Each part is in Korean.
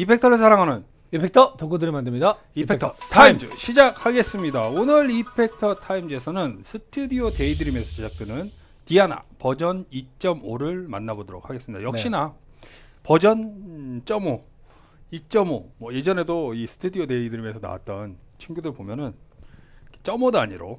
이펙터를 사랑하는 이펙터 덕후들이 만듭니다. 이펙터 타임즈 시작하겠습니다. 오늘 이펙터 타임즈에서는 스튜디오 데이드림에서 제작되는 디아나 버전 2.5를 만나보도록 하겠습니다. 역시나 버전 2.5 뭐 예전에도 이 스튜디오 데이드림에서 나왔던 친구들 보면은 0.5 단위로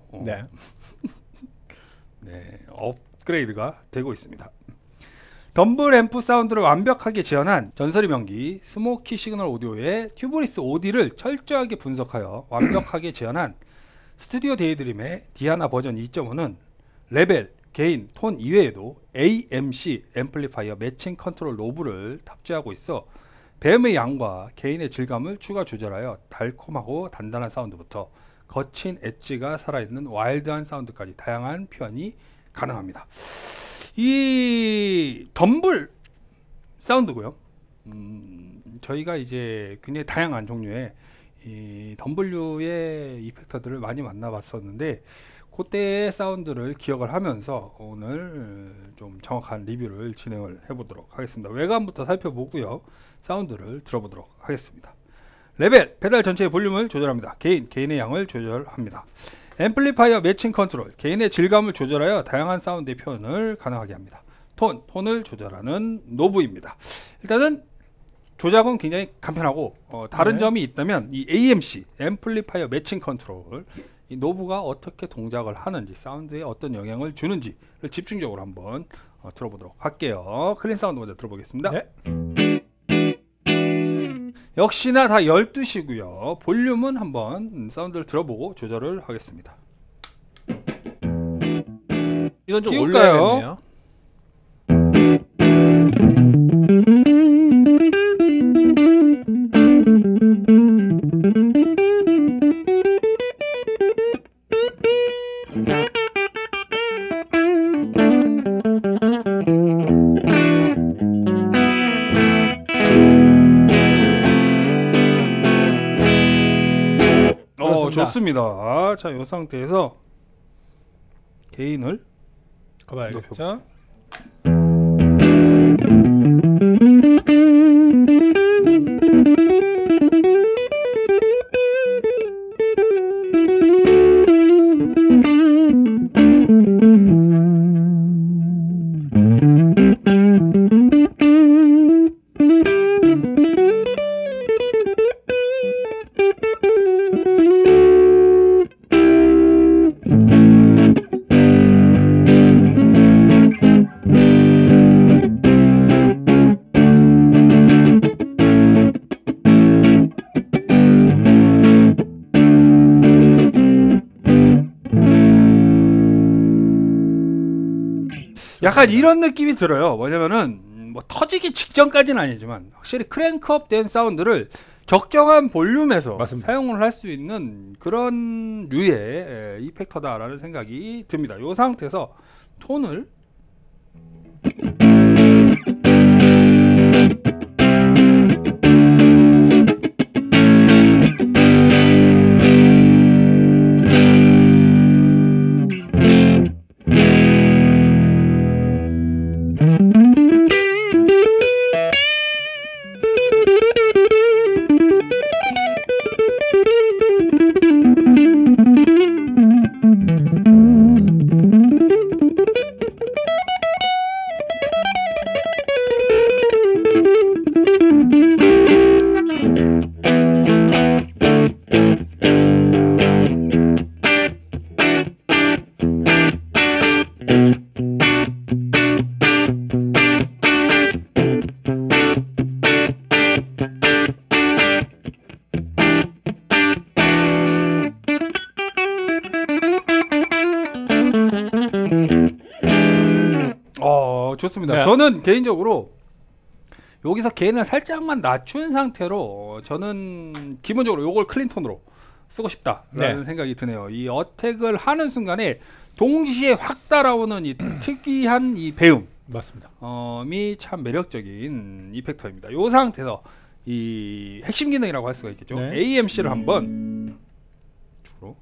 네, 업그레이드가 되고 있습니다. 덤블 앰프 사운드를 완벽하게 재현한 전설의 명기 스모키 시그널 오디오의 튜브리스 OD를 철저하게 분석하여 완벽하게 재현한 스튜디오 데이드림의 디아나 버전 2.5는 레벨, 게인, 톤 이외에도 AMC 앰플리파이어 매칭 컨트롤 노브를 탑재하고 있어 뱀의 양과 게인의 질감을 추가 조절하여 달콤하고 단단한 사운드부터 거친 엣지가 살아있는 와일드한 사운드까지 다양한 표현이 가능합니다. 이 덤블 사운드고요. 저희가 이제 굉장히 다양한 종류의 이 덤블류의 이펙터들을 많이 만나봤었는데 그때의 사운드를 기억을 하면서 오늘 좀 정확한 리뷰를 진행을 해보도록 하겠습니다. 외관부터 살펴보고요. 사운드를 들어보도록 하겠습니다. 레벨, 페달 전체의 볼륨을 조절합니다. 게인의 양을 조절합니다. 앰플리파이어 매칭 컨트롤, 게인의 질감을 조절하여 다양한 사운드의 표현을 가능하게 합니다. 톤을 조절하는 노브입니다. 일단은 조작은 굉장히 간편하고 다른 점이 있다면 이 AMC 앰플리파이어 매칭 컨트롤, 이 노브가 어떻게 동작을 하는지, 사운드에 어떤 영향을 주는지를 집중적으로 한번 들어보도록 할게요. 클린 사운드 먼저 들어보겠습니다. 역시나 다 12시고요. 볼륨은 한번 사운드를 들어보고 조절을 하겠습니다. 이건 좀 올려야겠네요. 좋습니다. 자, 이 상태에서 게인을 가봐야겠죠. 약간 이런 느낌이 들어요. 뭐냐면은 뭐 터지기 직전까지는 아니지만 확실히 크랭크업 된 사운드를 적정한 볼륨에서 사용을 할 수 있는 그런 류의 이펙터다라는 생각이 듭니다. 이 상태에서 톤을 좋습니다. 저는 개인적으로 여기서 게인을 살짝만 낮춘 상태로 저는 기본적으로 요걸 클린톤으로 쓰고 싶다라는 생각이 드네요. 이 어택을 하는 순간에 동시에 확 따라오는 이 특이한 이 배음, 맞습니다. 이 참 매력적인 이펙터입니다. 이 상태에서 이 핵심 기능이라고 할 수가 있겠죠. AMC를 한번 주로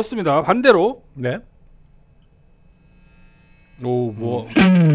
좋습니다. 반대로 네. 오, 뭐.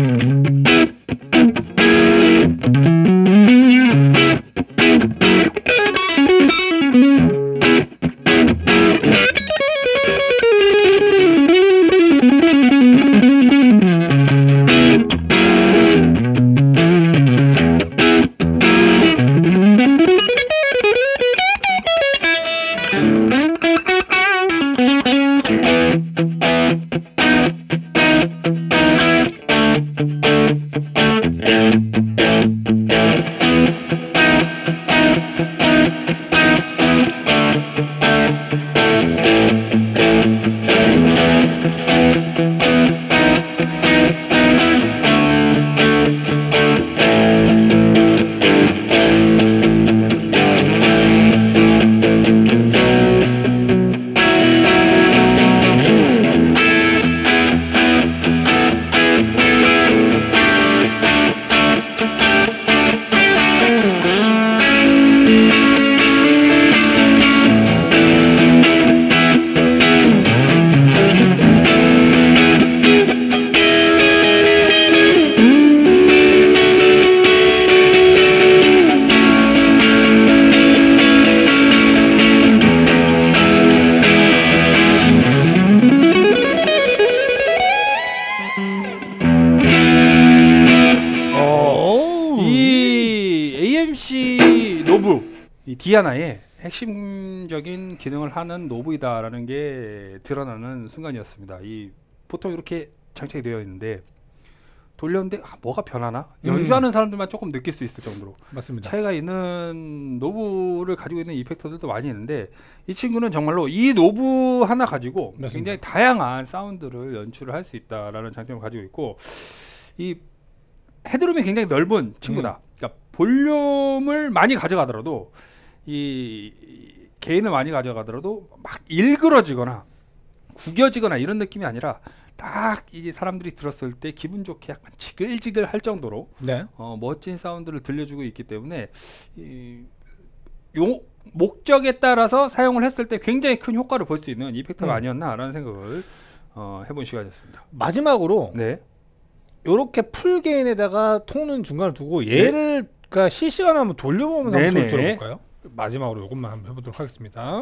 이 디아나의 핵심적인 기능을 하는 노브이다라는 게 드러나는 순간이었습니다. 이 보통 이렇게 장착이 되어 있는데 돌렸는데 뭐가 변하나? 연주하는 사람들만 조금 느낄 수 있을 정도로 맞습니다. 차이가 있는 노브를 가지고 있는 이펙터들도 많이 있는데 이 친구는 정말로 이 노브 하나 가지고 맞습니다. 굉장히 다양한 사운드를 연출을 할 수 있다라는 장점을 가지고 있고 이 헤드룸이 굉장히 넓은 친구다. 그러니까 볼륨을 많이 가져가더라도 이 게인을 많이 가져가더라도 막 일그러지거나 구겨지거나 이런 느낌이 아니라 딱 이제 사람들이 들었을 때 기분 좋게 약간 지글지글 할 정도로 네. 멋진 사운드를 들려주고 있기 때문에 요 목적에 따라서 사용을 했을 때 굉장히 큰 효과를 볼 수 있는 이펙터가 아니었나라는 생각을 해본 시간이었습니다. 마지막으로 네. 요렇게 풀 게인에다가 톤은 중간에 두고 얘를 그러니까 실시간으로 한번 돌려보면서 한번 소리 들어볼까요? 마지막으로 요것만 한번 해보도록 하겠습니다.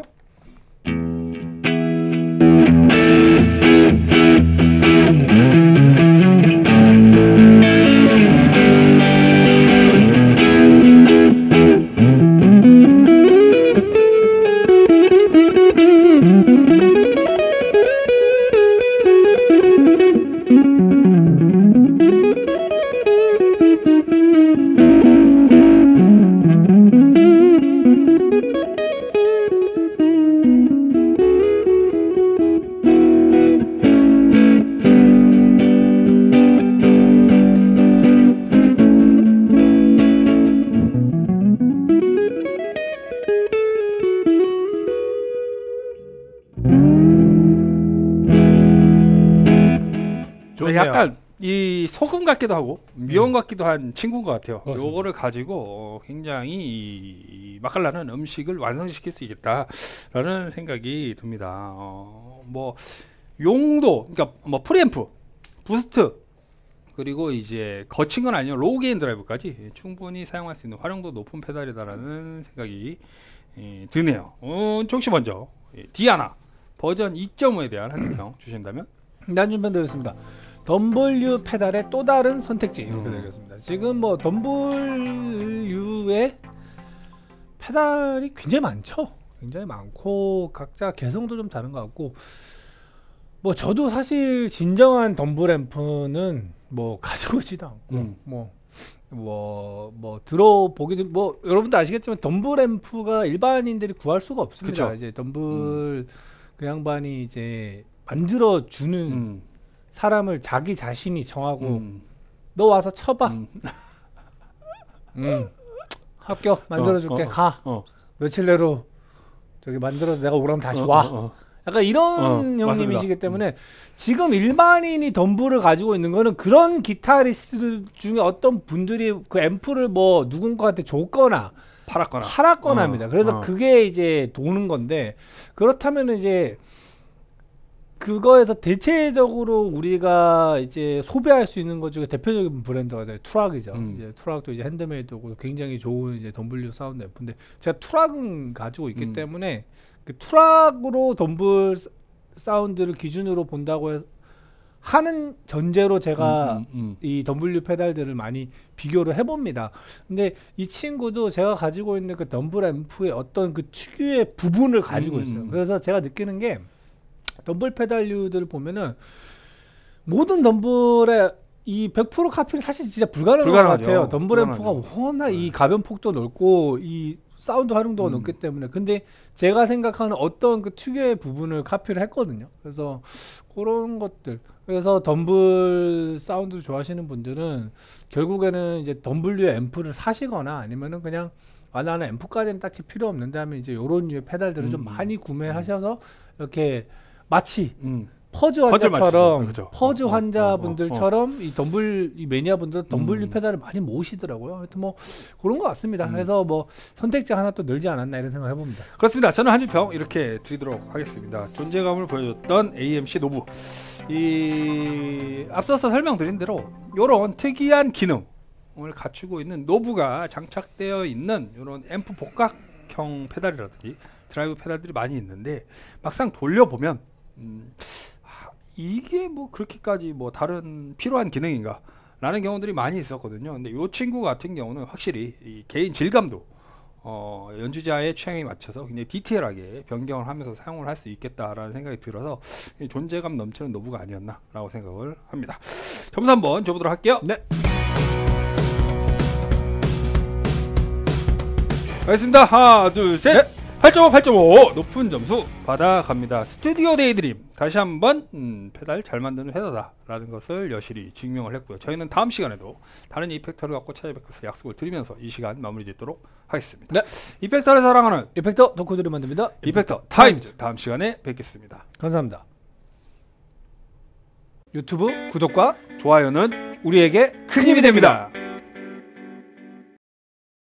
약간 이 소금 같기도 하고 미원 같기도 한 친구인 것 같아요. 요거를 가지고 굉장히 맛깔나는 음식을 완성시킬 수 있겠다라는 생각이 듭니다. 뭐 용도, 그러니까 뭐 프리앰프, 부스트, 그리고 이제 거친 건 아니요 로우 게인 드라이브까지 충분히 사용할 수 있는 활용도 높은 페달이다라는 생각이 드네요. 혹시 먼저 디아나 버전 2.5에 대한 한줄평 주신다면? 난준편 되었습니다. 덤블유 페달의 또 다른 선택지 이렇게 되겠습니다. 지금 뭐 덤블유의 페달이 굉장히 많죠. 굉장히 많고 각자 개성도 좀 다른 것 같고 뭐 저도 사실 진정한 덤블 앰프는 뭐 가지고 있지도 않고 뭐 들어보기도 뭐 여러분도 아시겠지만 덤블 앰프가 일반인들이 구할 수가 없습니다. 그쵸? 이제 덤블 그 양반이 이제 만들어 주는 사람을 자기 자신이 정하고 너 와서 쳐봐. 합격 만들어줄게. 가. 며칠 내로 저기 만들어서 내가 오라면 다시 와. 약간 이런 형님이시기 때문에 지금 일반인이 덤블을 가지고 있는 거는 그런 기타리스트 중에 어떤 분들이 그 앰프를 뭐 누군가한테 줬거나 팔았거나 합니다. 그래서 그게 이제 도는 건데 그렇다면 이제 그거에서 대체적으로 우리가 이제 소비할 수 있는 것 중에 대표적인 브랜드가 이제 투락이죠. 이제 투락도 이제 핸드메이드고 굉장히 좋은 이제 덤블류 사운드 앰프인데 제가 투락은 가지고 있기 때문에 그 투락으로 덤블 사운드를 기준으로 본다고 하는 전제로 제가 이 덤블류 페달들을 많이 비교를 해봅니다. 근데 이 친구도 제가 가지고 있는 그 덤블 앰프의 어떤 그 특유의 부분을 가지고 있어요. 그래서 제가 느끼는 게 덤블 페달류들을 보면은 모든 덤블의 이 100% 카피는 사실 진짜 불가능한 것 같아요. 덤블 앰프가 워낙 이 가변폭도 넓고 이 사운드 활용도가 높기 때문에. 근데 제가 생각하는 어떤 그 특유의 부분을 카피를 했거든요. 그래서 그런 것들. 그래서 덤블 사운드 좋아하시는 분들은 결국에는 이제 덤블류의 앰프를 사시거나 아니면은 그냥 나는 앰프까지는 딱히 필요 없는데 하면 이제 요런 류의 페달들을 좀 많이 구매하셔서 이렇게 마치 퍼즈 환자처럼 그렇죠. 퍼즈 환자분들처럼 이 덤블 이 매니아분들은 덤블류 페달을 많이 모으시더라고요. 하여튼 뭐 그런 것 같습니다. 그래서 뭐 선택지 하나 또 늘지 않았나 이런 생각 해봅니다. 그렇습니다. 저는 한 줄 평 이렇게 드리도록 하겠습니다. 존재감을 보여줬던 AMC 노브. 이 앞서서 설명드린 대로 이런 특이한 기능을 갖추고 있는 노브가 장착되어 있는 이런 앰프 복각형 페달이라든지 드라이브 페달들이 많이 있는데 막상 돌려보면 이게 뭐 그렇게까지 뭐 다른 필요한 기능인가 라는 경우들이 많이 있었거든요. 근데 이 친구 같은 경우는 확실히 이 개인 질감도 연주자의 취향에 맞춰서 굉장히 디테일하게 변경을 하면서 사용을 할 수 있겠다라는 생각이 들어서 존재감 넘치는 노브가 아니었나 라고 생각을 합니다. 점수 한번 줘보도록 할게요. 네. 알겠습니다. 하나 둘 셋. 네. 8.5, 8.5 높은 점수 받아갑니다. 스튜디오 데이드림 다시 한번 페달 잘 만드는 회사다 라는 것을 여실히 증명을 했고요. 저희는 다음 시간에도 다른 이펙터를 갖고 찾아뵙겠서 약속을 드리면서 이 시간 마무리 짓도록 하겠습니다. 네. 이펙터를 사랑하는 이펙터 덕후들이 만듭니다. 이펙터 타임즈 다음 시간에 뵙겠습니다. 감사합니다. 유튜브 구독과 좋아요는 우리에게 큰 힘이 됩니다.